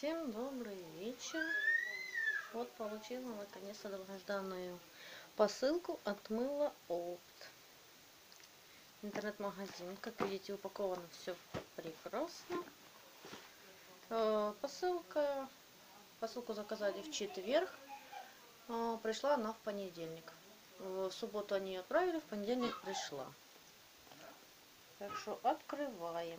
Всем добрый вечер. Вот получила наконец-то долгожданную посылку от Мыла Опт. Интернет-магазин. Как видите, упаковано все прекрасно. Посылку заказали в четверг. Пришла она в понедельник. В субботу они отправили, в понедельник пришла. Так что открываем.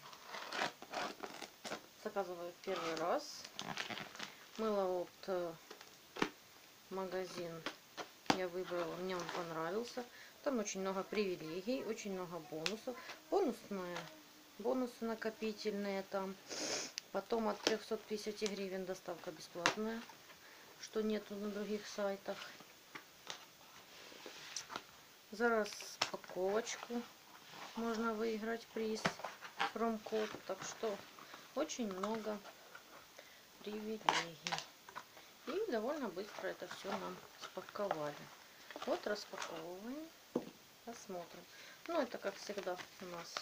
Заказываю в первый раз. Мыло Опт магазин я выбрала, мне он понравился. Там очень много привилегий, очень много бонусов. Бонусы накопительные там. Потом от 350 гривен доставка бесплатная, что нету на других сайтах. За распаковочку можно выиграть приз, промокод. Так что очень много привилегий. И довольно быстро это все нам спаковали. Вот распаковываем, посмотрим. Ну, это как всегда у нас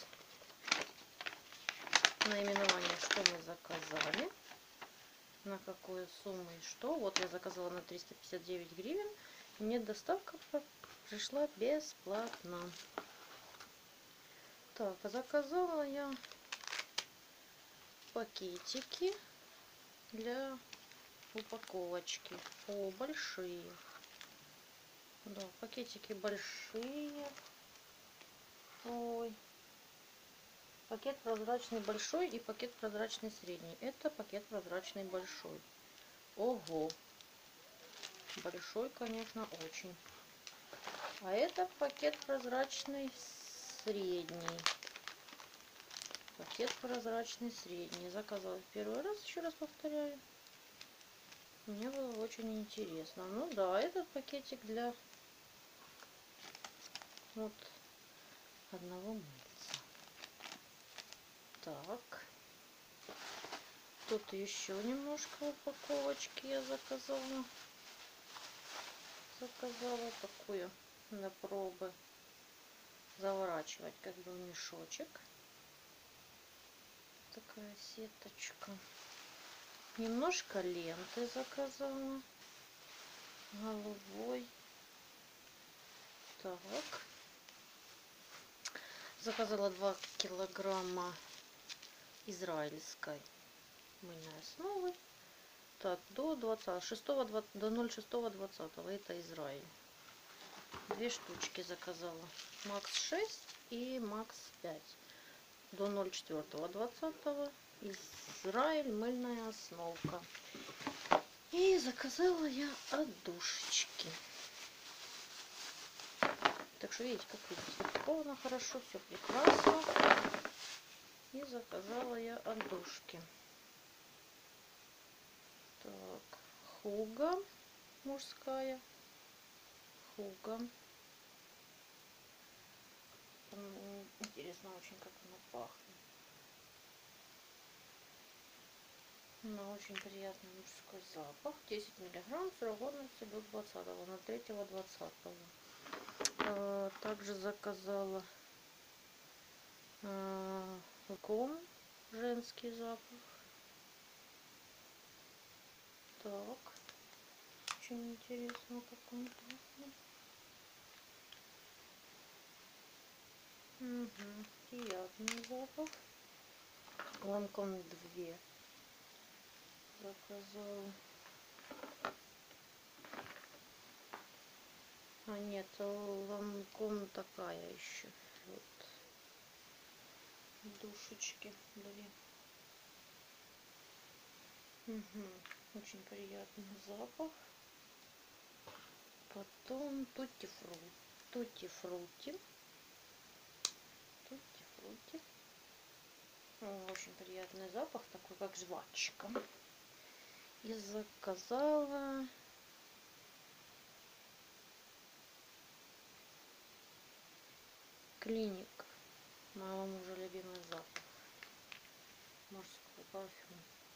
наименование, что мы заказали, на какую сумму и что. Вот я заказала на 359 гривен. И мне доставка пришла бесплатно. Так, заказала я пакетики для упаковочки. О, большие. Да, пакетики большие. Ой. Пакет прозрачный большой и пакет прозрачный средний. Это пакет прозрачный большой. Ого. Большой, конечно, очень. А это пакет прозрачный средний. Пакет прозрачный средний. Заказала в первый раз, еще раз повторяю. Мне было очень интересно. Ну да, этот пакетик для вот одного мыльца. Так. Тут еще немножко упаковочки я заказала. Заказала такую на пробы. Заворачивать как бы в мешочек. Такая сеточка. Немножко ленты заказала. Голубой. Так. Заказала 2 килограмма израильской мыльной основы. Так, до 20, до 06.20. Это Израиль. 2 штучки заказала. Макс 6 и Макс 5. До 04.20. Израиль мыльная основка. И заказала я отдушечки. Так что видите, как видите, упаковано хорошо, все прекрасно. И заказала я отдушки. Так, Хуга мужская. Хуга. Интересно очень, как она пахнет. Она очень приятный мужской запах. 10 миллиграмм, срок годности до 20-го, на 3.20. Также заказала ком, женский запах. Так, очень интересно, как он пахнет. Угу, приятный запах. Ланком 2 заказала. А нет, ланком такая еще. Вот. Душечки 2. Угу. Очень приятный запах. Потом тутти фрути. Очень приятный запах, такой как жвачка. И заказала Клиник. Моего мужа любимый запах. Мужской парфюм.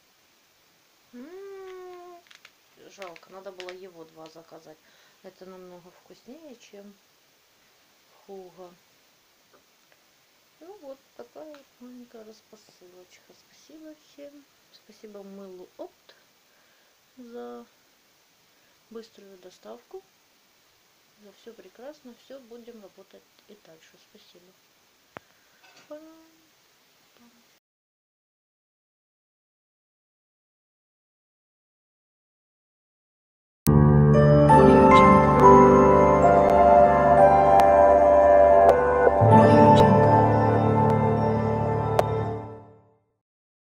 Жалко, надо было его 2 заказать. Это намного вкуснее, чем Хуга. Ну вот такая вот маленькая распосылочка. Спасибо всем. Спасибо мылу Опт за быструю доставку. За все прекрасно. Все, будем работать и дальше. Спасибо. Пока.